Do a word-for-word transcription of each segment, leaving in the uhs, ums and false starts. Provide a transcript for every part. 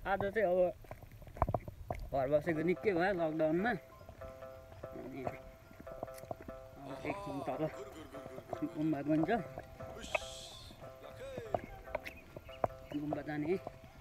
आज चाहिँ अब घर बसेको निकै भयो लकडाउनमा अनि अब एकछिन तल गुम्बा गइन्छ गुम्बा जाने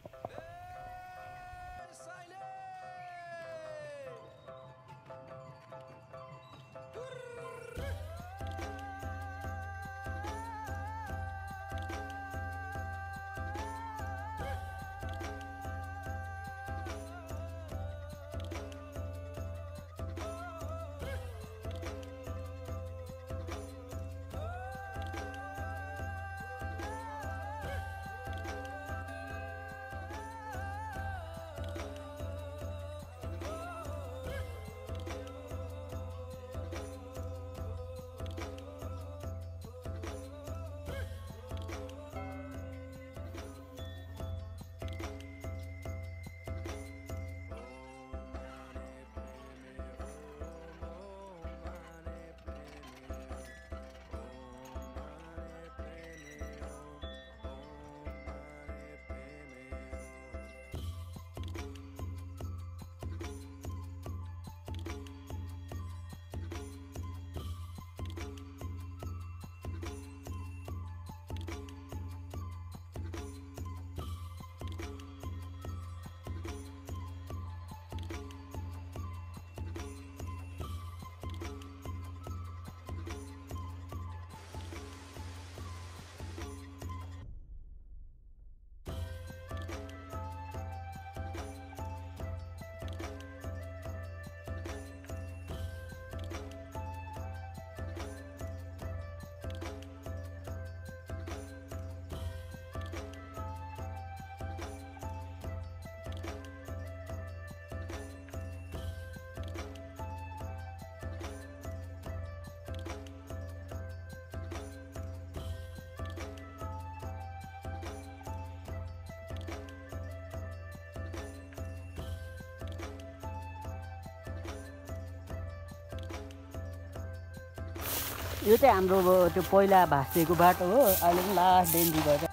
यो चाहिँ हाम्रो त्यो पहिला भाँसिएको बाटो हो अहिले पनि लास्ट डेन्जी भएर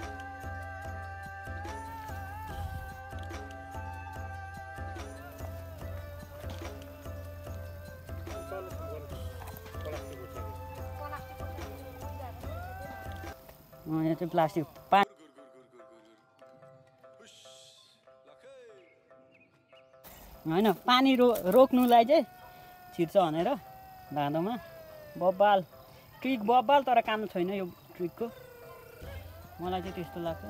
यहाँ चाहिँ प्लास्टिक पानी होइन पानी रो रोक्नुलाई चाहिँ छिर्छ भनेर धाँधोमा बब्बाल ट्रिक बब्बाल तर काम छैन यो ट्रिकको मलाई चाहिँ त्यस्तो लाग्छ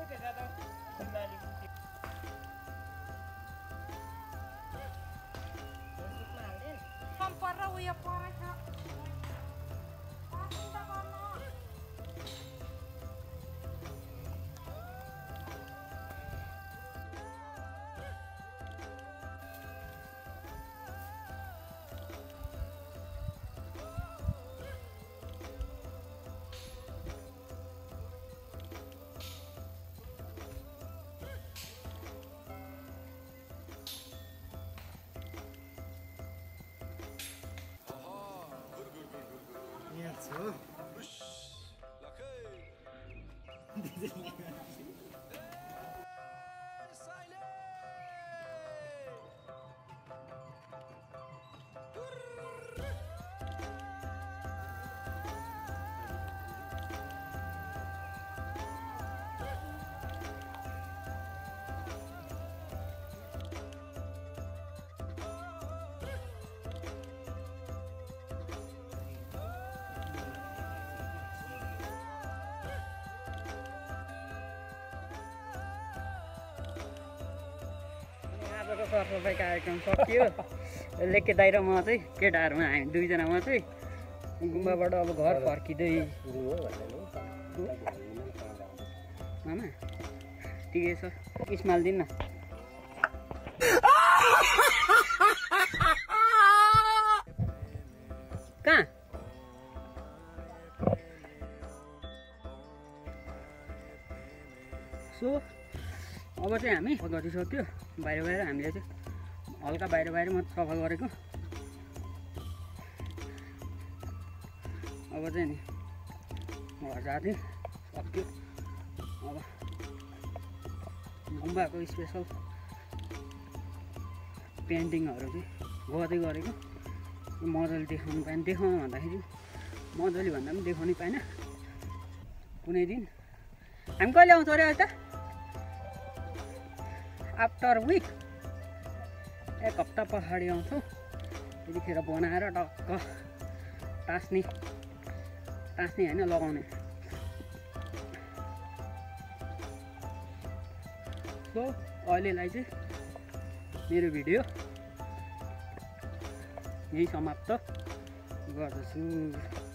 आजको सरसफाइ कार्यक्रम सकियो लेके दाइ र म चाहिँ केटाहरूमा हामी दुईजनामा चाहिँ गुम्बाबाट अब घर फर्किँदै मामा ठिकै छ इस्माल दिन न कहाँ सो अब चाहिँ हामी गरिसक्यो बाहिर बाहिर हामीले चाहिँ हल्का बाहिर बाहिर मात्र सफा गरेको अब चाहिँ नि घर जाँदै सक्यो अब गुम्बाको स्पेसल पेन्टिङहरू चाहिँ गर्दै गरेको मजाले देखाउनु पाएन। देखाउनु भन्दाखेरि मजाले भन्दा पनि देखाउनै पाएन। कुनै दिन हामी कहिले आउँछौँ अरे अहिले त आफ्टर विक एक हप्ता पछाडि आउँछौँ। त्यतिखेर बनाएर टक्क टाँस्ने टाँस्ने होइन लगाउने। सो अहिलेलाई चाहिँ मेरो भिडियो यही समाप्त गर्दछु।